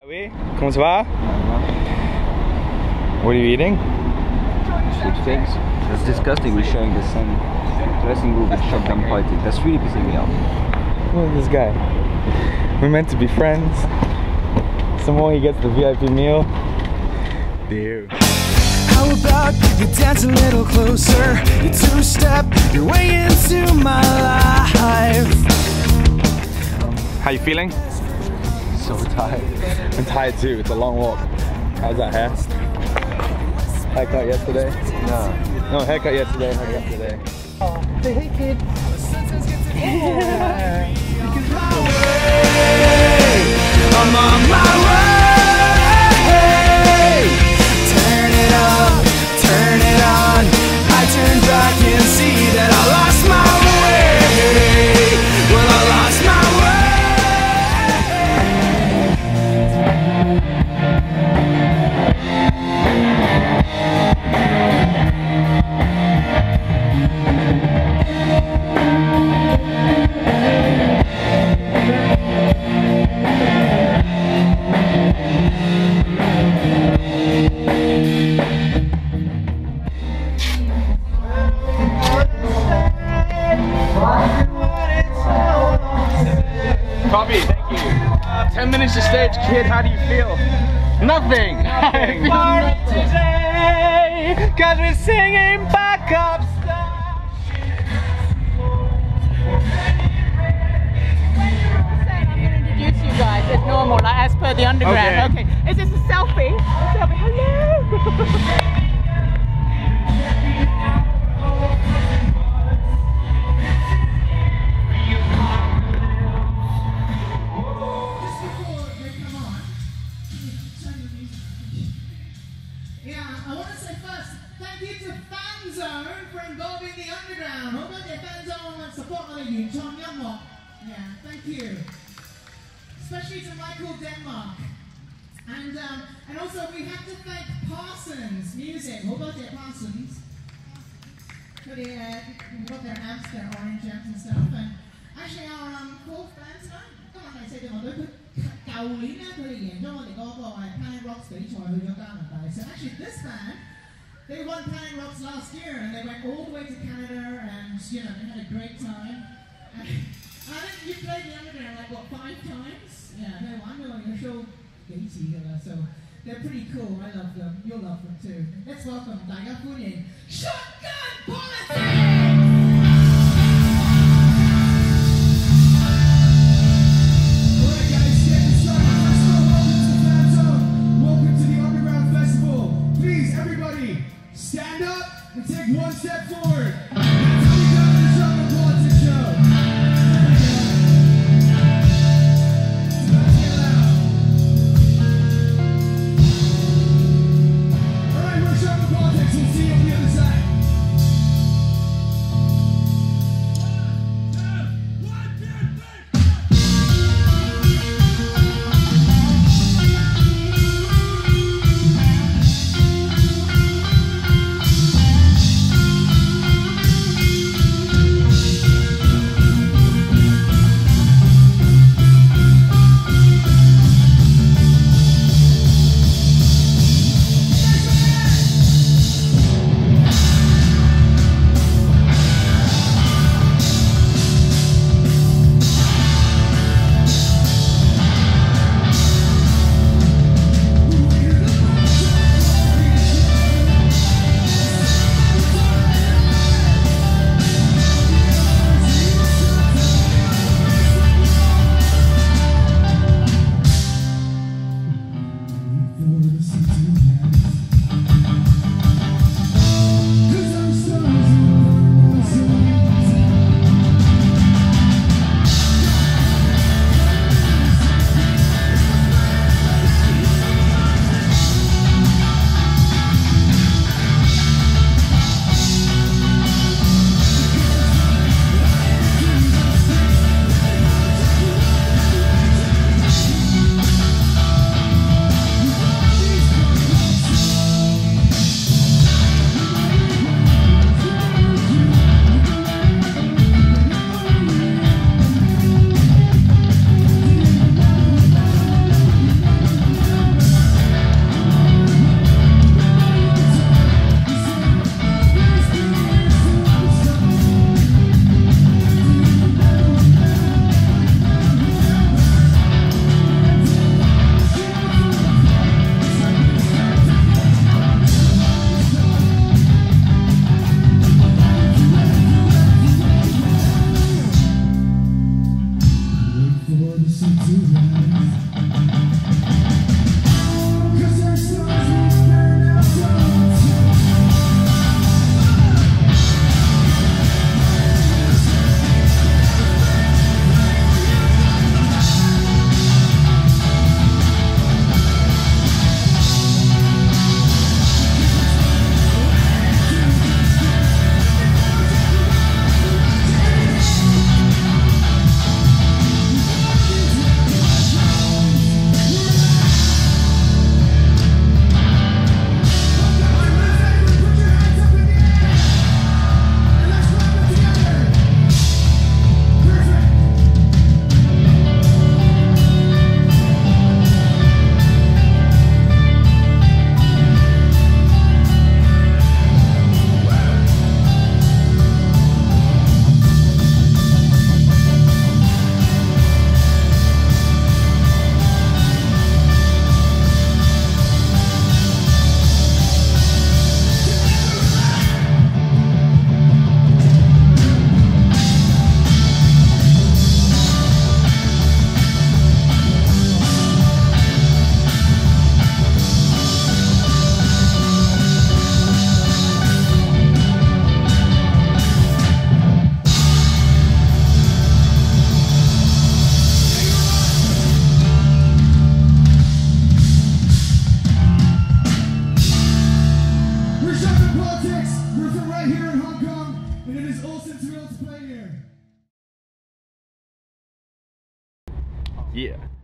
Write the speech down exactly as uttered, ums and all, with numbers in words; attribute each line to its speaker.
Speaker 1: Oui, comment ça va? What are you eating?
Speaker 2: Sweet figs. That's disgusting. We're sharing the same dressing room with shotgun fighting. That's really pissing me off.
Speaker 1: Look at this guy. We're meant to be friends. Some more he gets the V I P meal. Dude.
Speaker 3: How about you dance a little closer? You two-step your way into my life.
Speaker 1: How you feeling?
Speaker 2: So tired.
Speaker 1: I'm tired too. It's a long walk. How's that hair? Haircut yesterday?
Speaker 2: No.
Speaker 1: No, haircut yesterday. Haircut yesterday. Oh, say hey kid. Yeah.
Speaker 3: I'm on my way. Turn it up, turn it on. I turn back and see that I lost my way. Well, I lost my way.
Speaker 1: Copy, thank you. Uh, Ten minutes to stage, kid. How do you feel? Nothing. Nothing. Today, cause we're singing backup stuff.
Speaker 4: I'm going to introduce you guys as normal, like as per the underground. Okay. okay. Is this a selfie? A selfie. Hello.
Speaker 5: Yeah, I want to say first, thank you to Fanzone for involving the underground. 好多謝 Fanzone support 我哋原創音樂. Yeah, thank you. Especially to Michael Denmark. And um, and also we have to thank Parsons Music. 好多謝 Parsons. 佢哋誒 got their amps, their orange amps and stuff. And actually our um, fourth band tonight, 今日第四隊樂隊佢舊年咧佢哋贏咗我哋嗰個誒 Planet Rocks 比賽去咗加拿大。So actually this band, they won Planet Rocks last year and they went all the way to Canada and you know they had a great time. And I think you played the underground like what five times? Yeah, they won your show 幾次㗎啦. So they're pretty cool. I love them. You'll love them too. Let's welcome 大家歡迎 Shotgun Politics!
Speaker 6: Stand up and take one step forward. That's how we go to the Shotgun Politics show. Let's get loud. Alright, we're Shotgun Politics. We'll see you on the other side. One, two, one, two, three. concert right here in Hong Kong, and it is awesome to be able to play here.
Speaker 1: Yeah.